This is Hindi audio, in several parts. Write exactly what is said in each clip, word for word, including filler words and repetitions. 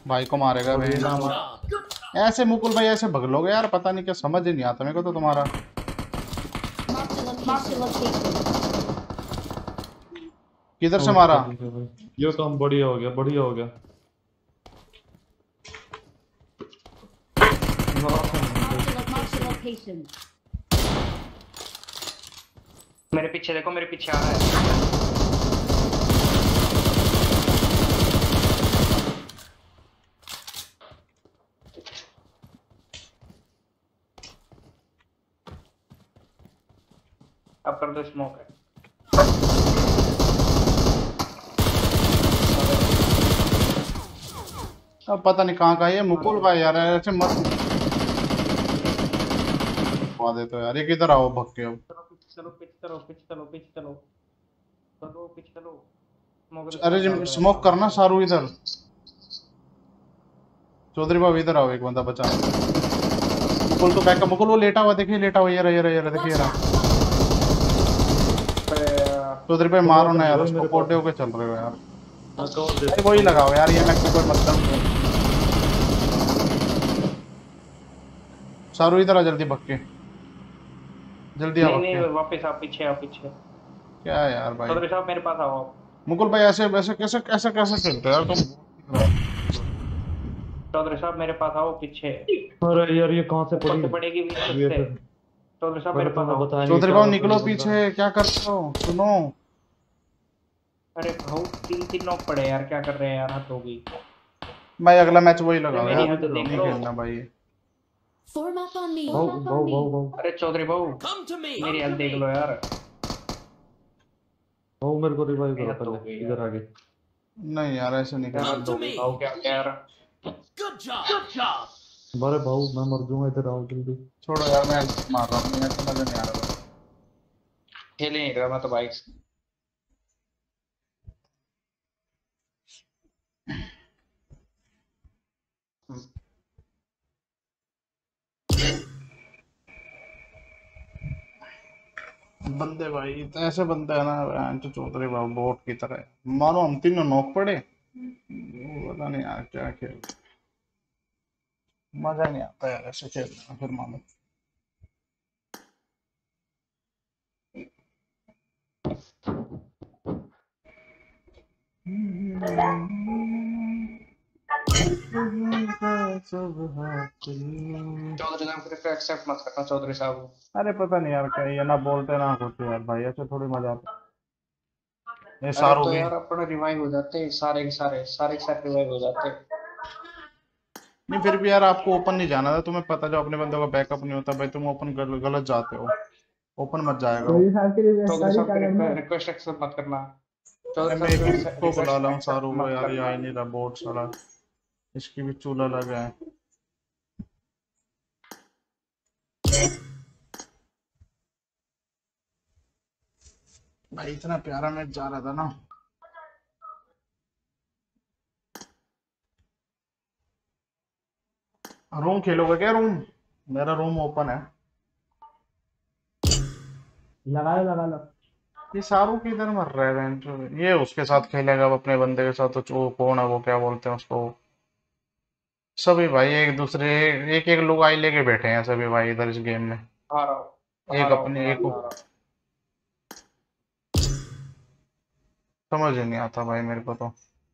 भाई को मारेगा और ये बहन काम चोद। ऐसे मुकुल भाई ऐसे भग लोगे यार, पता नहीं क्या समझ ही नहीं आता मेरे को तो तुम्हारा। किधर से ओके मारा? ठीक है भाई, ये काम बढ़िया हो गया, बढ़िया हो गया। मेरे पीछे देखो, मेरे पीछे आ रहा है। अब कर दो स्मोक है। अब पता नहीं कहाँ का है ये मुकुल भाई यार, ऐसे मत मार दे तो यार। ये किधर आओ भग के अब। चलो पीछे चलो, पीछे चलो, पीछे चलो, पीछे चलो, चलो पीछे चलो। स्मोक दे, अरे स्मोक डाल दो यार, स्मोक सामने करना से। सारू इधर। चौधरी बाबू इधर आओ, एक बंदा बचा। मुकुल तो बैकअप, मुकुल वो लेटा हुआ देखिए, लेटा हुआ, ये रहा ये रहा ये रहा देखिए, ये रहा। अरे चौधरी भाई मारो स्मोक ना नहीं यार भाई उसको, मेरे पास। कोडे होके चल रहे हो यार। मैं कवर दे भाई सकता वही हूँ। लगाओ यार, ये मैच में कोई मतलब नहीं है। सारू इधर आ जल्दी भग के, जल्दी आ नहीं भग नहीं, के। वापस आप पीछे, आप पीछे। क्या है यार भाई। चौधरी साहब मेरे पास आओ आप। मुकुल भाई ऐसे वैसे कैसे कैसे कैसे खेलते हो यार तुम। चौधरी साहब मेरे पास आओ पीछे। अरे यार ये कहाँ से ऊपर पड़ी? से पड़ेगी विस्पत ये से। फिर चौधरी साहब मेरे पहले तो पास मैं आओ। बता नहीं चौधरी क्या बाबू रहा था निकलो ये बंदा। पीछे, क्या करते हो सुनो। अरे भाऊ, तीन तीन नॉक पड़े यार, क्या कर रहे हैं यार, हद होगी। भाई अगला मैच वही अरे लगाओ मेरी यार, भाऊ हेल्थ इधर आओ। देख नहीं लो। खेलना भाई। भाऊ भाऊ भाऊ भाऊ अरे चौधरी भाऊ, मेरी हेल्थ देख लो यार। भाऊ मेरे को रिवाइव ये करो हद हो पहले, गई इधर यार। आगे। नहीं यार ऐसे नहीं यार खेलना। हद हो गई भाऊ, क्या क्या यार। अरे भाऊ मैं मर जाऊंगा, इधर आओ जल्दी। छोड़ो यार, मैं मार रहा हूँ, मैं तो मजा नहीं आ रहा भाई। खेल ही नहीं रहा मैं तो भाई। बंदे भाई तो ऐसे बंदे है ना, बहन तो चौधरी बाबू बोट की तरह है। मानो हम तीनों नॉक पड़े, वो पता नहीं यार क्या खेल। मजा नहीं आता यार ऐसे खेलने में, फिर मानो। चौधरी साहब कृपया एक्सेप्ट मत करना, चौधरी साहब। अरे पता नहीं यार क्या, ये ना बोलते ना कुछ यार भाई, ऐसे थोड़ी मजा आता है। ये अरे सारू तो भी। यार अपने रिवाइव हो जाते हैं, सारे के सारे सारे के सारे रिवाइव हो जाते हैं। नहीं फिर भी यार आपको ओपन नहीं जाना था, तुम्हें पता जो अपने बंदों का बैकअप नहीं होता भाई, तुम ओपन गल, गलत जाते हो। ओपन मत जाएगा वो। चौधरी साहब के लिए चौधरी स्टडी साहब क्या करना की है? रिक्वेस्ट एक्सेप्ट मत करना। अरे चौधरी मैं एक साहब की को बुला रिक्वेस्ट रहा हूँ, एक्सेप्ट सारू को मत यार, ये करना। आ ही नहीं रहा बोट साला। इसकी भी चूल्हा लगा है। भाई इतना प्यारा मैच जा रहा था ना। रूम खेलोगे क्या रूम? मेरा रूम ओपन है। लगा लो लगा लो। ये सारू किधर मर रहा है बहन चोद? ये उसके साथ खेलेगा अब अपने बंदे के साथ, तो वो कौन है वो, क्या बोलते हैं उसको। सभी भाई एक दूसरे, एक एक लोग आई लेके बैठे हैं सभी भाई इधर इस गेम में। आ रहा हूँ, आ एक रहा हूँ, अपनी मैं एक, अभी आ रहा हूँ। समझ ही नहीं आता भाई मेरे को तो।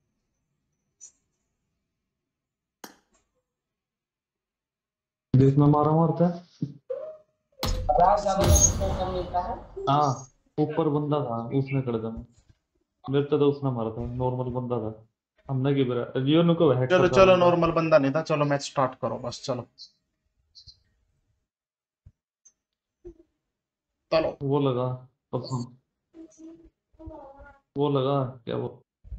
जिसमें मारा मारता है। आवाज ज्यादा कम मिलता है। हाँ, ऊपर बंदा था, उसने कर दिया। मेरे तो, तो उसने मारा था, नॉर्मल बंदा था। हमने की बरा रियो को चलो हैकर था चलो, बंदा। नॉर्मल बंदा नहीं था, चलो मैच स्टार्ट करो बस, चलो चलो। वो लगा, अब सुन, वो लगा क्या वो,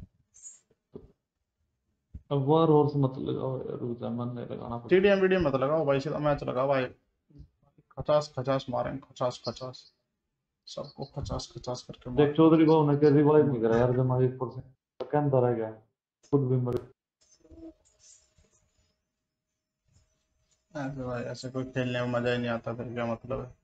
अब वार हॉर्स मत लगाओ यार, रुक जा, मन नहीं लगाना पड़ेगा। टीडीएम वीडियो मत लगाओ भाई, सीधा मैच लगाओ भाई। खचास खचास मारेंगे, खचास खचास, सबको खचास खचास करके देख मार। चौधरी बाबू ने क्या रिवाइव नहीं करा यार, जब हमारी ऊपर से कहता रह गया, खुद भी मर। ऐसे भाई ऐसे कोई खेलने में मजा ही नहीं आता, फिर क्या मतलब है।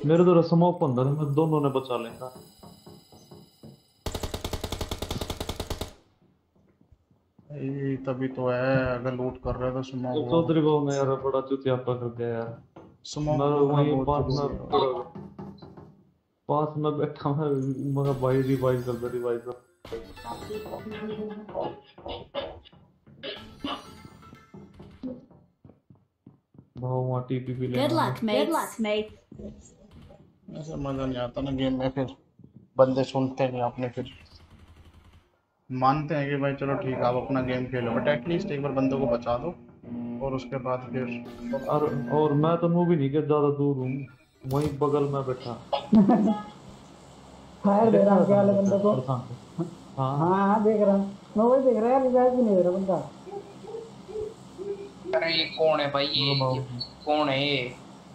मेरे तो स्मोक अंदर है, मैं दोनों ने बचा लेगा। ये तभी तो है, अगर लूट कर रहे हो तो तो स्मोक वो चौधरी बाबू ने यार बड़ा चुतियापा कर दिया यार। स्मोक मैं लूटना वहीं बहुत पास में जरूरी है। खड़ा पास में बैठा मैं मगर भाई रिवाइव कर दे रिवाइव कर। भाव वहाँ टीपी भी Good लेना luck, mates. Good luck, mates. ऐसा मजा नहीं आता ना गेम में, फिर बंदे सुनते नहीं अपने, फिर मानते हैं कि भाई चलो ठीक है आप अपना गेम खेलो, बट एटलीस्ट एक बार बंदों को बचा दो और उसके बाद फिर। और और मैं तो मूवी नहीं के ज्यादा दूर हूँ, वहीं बगल में बैठा। फायर दे रहा हूँ क्या वाले बंदे को। प्रशांत को। हाँ हाँ हाँ देख रहा हूँ, मैं वही देख रहा है, रिवाइव भी नहीं दे रहा बंदा। अरे ये कौन है भाई, ये ये कौन है ये?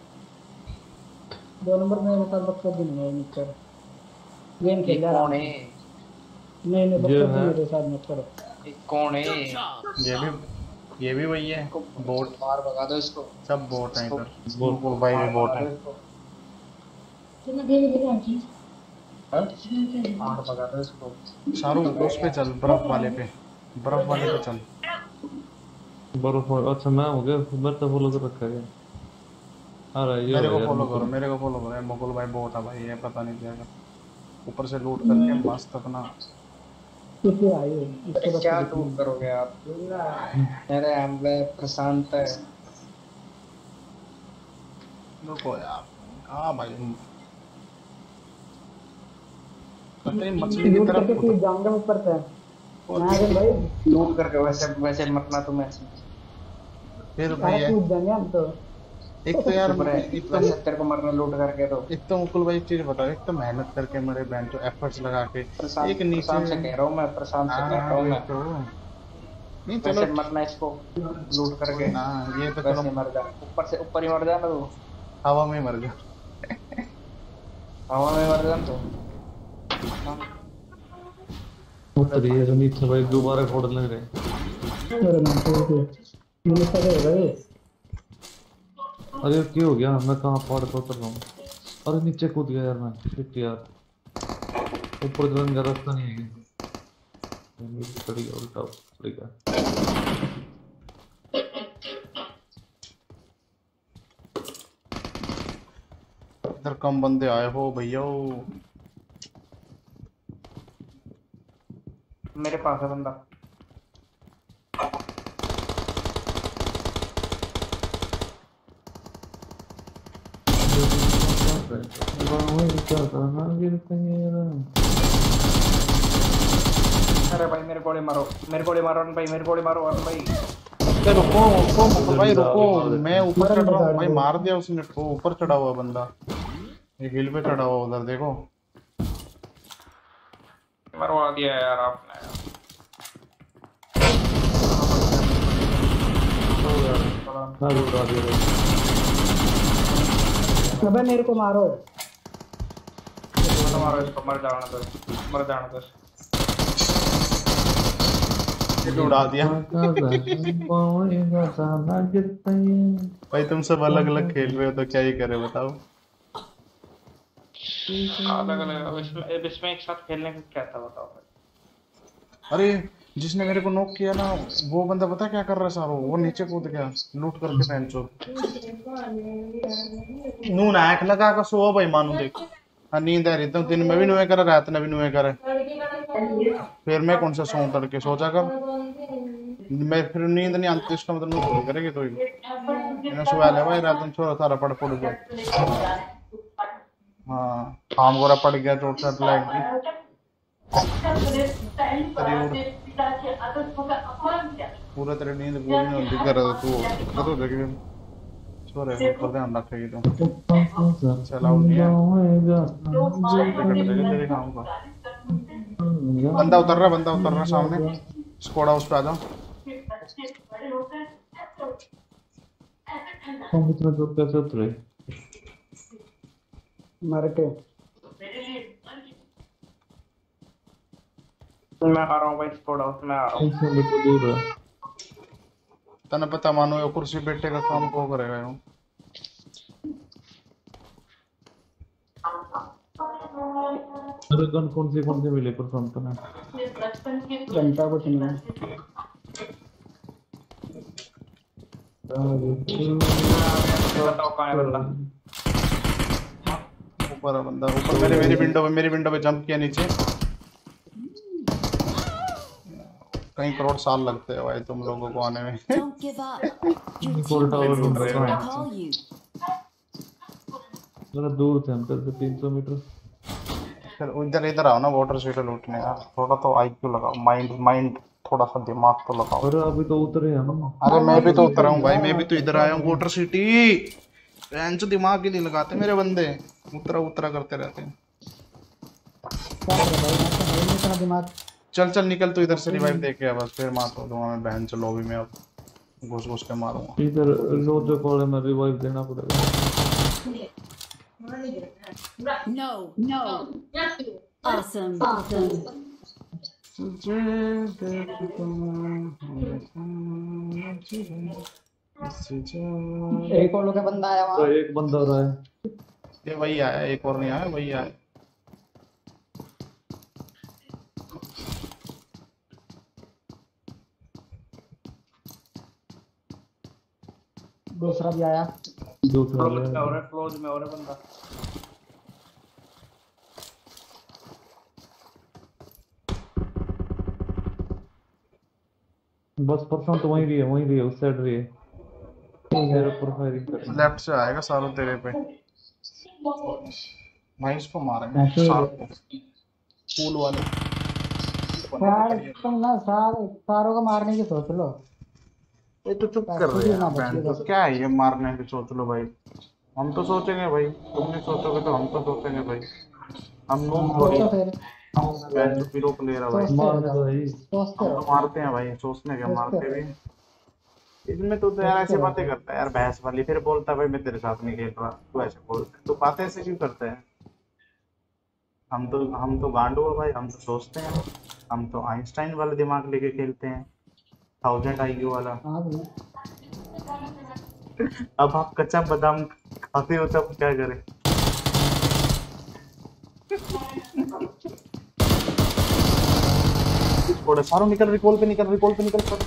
दो नंबर में मेरे साथ बक्सर भी नहीं है नीचे, गेम ये खेल रहा कौन हूँ। है? नहीं नहीं ये बक्सर भी है। मेरे साथ मत करो। ये कौन है? ये भी ये भी वही है, इसको बोट। बाहर भगा दो इसको। सब बोट हैं इसको इधर, बोट। बिल्कुल भाई भी बोट है। बाहर भगा दो इसको। शाहरुख उस पे चल, बर्फ वाले पे, बर्फ वाले पे चल। बर्फ और- अच्छा मैं हो गया, मैं तो फॉलो कर रखा है। अरे ये मेरे हो को यार फॉलो मुकुल। करो, मेरे को फॉलो करो, मुकुल भाई बोट है भाई, ये पता नहीं क्या ऊपर से लूट करके मस्त अपना। किसी आई है अरे इसके क्या बच्चे टूट करोगे आप? अरे हम वे प्रशांत है। रुको यार, हाँ भाई पता नहीं मछली की लूट तरफ करके उतर- कूद जाऊंगा ऊपर से। मैं अगर भाई लूट करके वैसे वैसे मरना तुम्हें। फिर भाई अरे है। कूद जाएंगे हम तो। एक तो यार चुप रहे, एक तो वैसे तेरे को मरना लूट करके तो। एक तो मुकुल भाई एक चीज बताओ, एक तो मेहनत करके मेरे बहन जो एफर्ट्स लगा के प्रशांत एक नीचे। प्रशांत से कह रहा हूँ मैं, प्रशांत से कह रहा हाँ हूँ वही मैं। तो, नहीं चलो वैसे मरना इसको लूट करके। हाँ ये तो वैसे चलो मर जा, ऊपर से ऊपर ही मर जाना तू। हवा में मर गया। हवा में मर जाना तू। उतरी है तो नीचे भाई दोबारा फोड़ लग रहे। अरे मैं तो ये सब है भाई। अरे क्या हो गया, मैं कहाँ पहाड़ पर उतर रहा हूँ। अरे नीचे कूद गया यार मैं, शिट यार। ऊपर जाने का रास्ता नहीं है। नीचे पड़ गया, उल्टा पड़ गया। इधर कम बंदे आए हो भैया। मेरे पास है बंदा। अरे भाई मेरे गोली मारो, मेरे गोली मारो अरुण भाई, मेरे गोली मारो अरुण भाई। अरे रुको रुको मुकुल भाई रुको, मैं ऊपर चढ़ रहा हूँ भाई, मार दिया उसने को, ऊपर चढ़ा हुआ बंदा, ये हिल पे चढ़ा हुआ उधर देखो। मरवा दिया यार आपने। अबे मेरे को मारो। इसको मारो, इसको मर जाना तो, मर जाना तो। ये भी उड़ा दिया भाई। तुम सब अलग अलग खेल रहे हो तो क्या ही करे बताओ। अलग अलग, अब इसमें अब इसमें एक साथ खेलने का क्या था बताओ भाई। अरे जिसने मेरे को नॉक किया ना, वो बंदा पता क्या कर रहा है सारो, वो नीचे कूद गया लूट करके पेंचो। नून आंख लगा कर सो भाई मानू देख। हाँ नींद आ रही तो दिन में भी नुए करे, रात में भी नुए करे, फिर मैं कौन सा सोऊं तड़के, सोचा कर मैं फिर नींद नहीं आती, इसका मतलब नींद पूरी करेगी तो ही इन्हें सुबह ले भाई रात में छोरा सारा पड़ पड़ गया। हाँ काम गोरा पड़ गया, चोट चट लग पूरा तेरी नींद पूरी नहीं होती कर रहा तू दिक्कत हो जाएगी छोरे, ऊपर ध्यान रखेगी तो चलाओ नहीं है तेरे काम का। बंदा उतर रहा, बंदा उतर रहा सामने, स्कोड़ा उस पे आ जाओ। समुद्र में तो कैसे उतरे? मर के मैं आ रहा हूँ भाई, स्कोड़ा हाउस में आ रहा हूँ। ऐसे में तो दूर है। तने पता मानो ये कुर्सी बैठे का काम को करेगा यूं। अरे गन कौन सी कौन सी मिली पर फ्रंट में? घंटा कुछ नहीं है। बताओ कहाँ है बंदा? ऊपर है बंदा, ऊपर मेरे मेरी विंडो पे मेरी विंडो पे जंप किया नीचे। कई करोड़ साल लगते हैं भाई तुम लोगों को आने में। Don't give up. Your Full tower teammates room will पे still कहाँ है? call you. जरा दूर थे हम से तीन सौ मीटर। फिर इधर इधर आओ ना वाटर सीटर लूटने यार, थोड़ा तो आईक्यू लगाओ, माइंड माइंड थोड़ा सा दिमाग तो लगाओ। अरे अभी तो उतरे हम। अरे मैं भी तो उतरा हूँ भाई, मैं भी तो इधर आया हूँ वाटर सिटी। बेंच दिमाग ही नहीं लगाते मेरे बंदे, उतरा उतरा करते रहते हैं। क्या कर रहा है भाई, मैं तो है नहीं इतना दिमाग। चल चल निकल तू इधर से, रिवाइव दे के आ बस, फिर मार तो दूंगा मैं बहन चलो भी मैं अब घुस घुस के मारूंगा। इधर रोजो कॉल में रिवाइव देना पड़ेगा। No, no. Awesome, awesome. एक और लोग का बंदा आया तो वहाँ। एक बंदा हो रहा है। ये वही आया, एक और नहीं आया, वही आया। दूसरा भी आया। दूसरा क्लोज में हो है। रहा है, क्लोज में हो रहा है बंदा। बस परसों तो वहीं रही है, वहीं रही है, उस साइड रही है। तेरे ऊपर फायरिंग कर रही है। लेफ्ट से आएगा सारों तेरे पे भाई, इसको मारेंगे ऐसे सारों को, फूल वाले। यार तुम ना सार सारों को मारने की सोच लो। ये तो चुप कर रहे पैसे भी ना हैं बहन, बचिए तो बस। क्या है ये मारने की सोच लो भाई। हम तो सोचेंगे भाई, तुम नहीं सोचोगे तो हम तो सोचेंगे भाई। हम नूब थोड़ी, सोचो फिर, हम बहन जो पीरो प्लेयर है भाई। सोचते मारने रहो तो है ही। सोचते हम तो रहो मारते हैं भाई, सोचने के सोचते मारते रहो। भी। इसमें तो, तो यार ऐसी सोचते रहो। बातें करता है यार बहस वाली, फिर बोलता है भाई मैं तेरे साथ नहीं खेल रहा, तू ऐसे बोलता है, तो बातें ऐसे क्यों करते हैं। हम तो हम तो गांडू है भाई, हम तो सोचते हैं, हम तो आइंस्टाइन वाला दिमाग लेके खेलते हैं, थाउजेंड आईक्यू वाला। हाँ भाई, अब आप कच्चा बादाम खाते हो तब क्या करें। थोड़ा सारों निकल, रिकॉल पे निकल, रिकॉल पे निकल सर।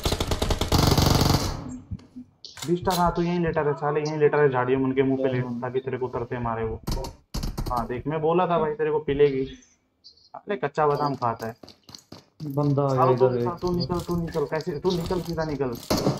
बीस्टा हाँ तू यहीं लेटा रहे साले, यहीं लेटा रहे झाड़ियों में, उनके मुंह पे ले, ताकि तेरे को उतरते मारे वो। हाँ देख मैं बोला था भाई तेरे को पिलेगी। अरे कच्चा बादाम खाता है बंदा आ गया सारों। तू इधर निकल, एक। तू निकल, तू निकल, कैसे तू निकल, सीधा निकल।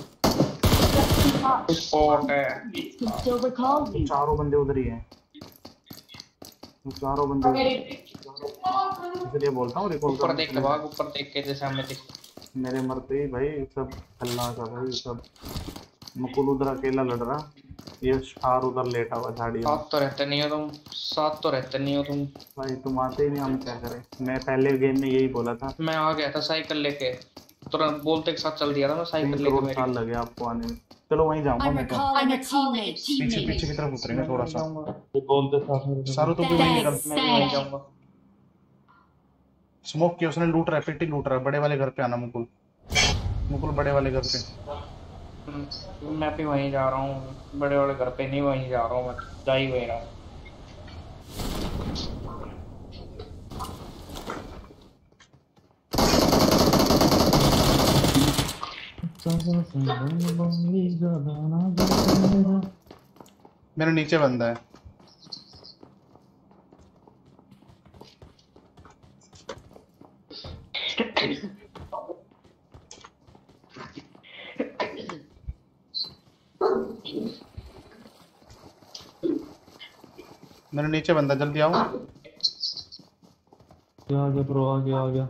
स्पॉट है। Still recall you. चारों बंदे उधर ही हैं, चारों बंदे उधर ही हैं। इसलिए बोलता हूँ रिकॉल ऊपर देख के करने। भाग, ऊपर देख के जैसे हमें दिख। मेरे मरते ही भाई सब हल्ला सा भाई सब। मुकुल उधर अकेला लड़ रहा, ये शार उधर लेटा हुआ झाड़ी में। साथ तो रहते नहीं हो तुम, साथ तो रहते नहीं हो तुम। भाई तुम आते ही नहीं, हम क्या करें। मैं पहले गेम में यही बोला था, मैं आ गया था साइकिल लेके, तुरंत बोलते के साथ चल दिया था मैं तीन साइकिल लेके करोड़ मेरी। साल लगे आपको आने में। चलो वहीं जाऊंगा I'm मैं तो, recalling a teammate. पीछे पीछे की तरफ उतरेंगे थोड़ा सा। ये बोलते साथ में रहते सारू तो भी वहीं निकल। मैं भी वहीं जाऊंगा। स्मोक किया उसने, लूट रहा है, पिट्टी लूट रहा है। बड़े वाले घर पे आना मुकुल, मुकुल बड़े वाले घर पे। हम्म, मैं भी वहीं जा रहा हूँ, बड़े वाले घर पे नहीं, वहीं जा रहा हूँ मैं, जा ही वहीं रहा हूँ। मेरे नीचे बंदा है। मेरे नीचे बंदा, जल्दी आओ। आ गया ब्रो, आ गया आ गया।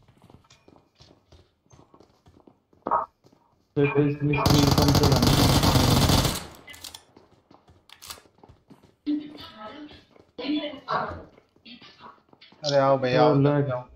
तेईस मिस्त्री कम चलाना। अरे आओ भैया आओ, ओ, जल्दी लैग। आओ।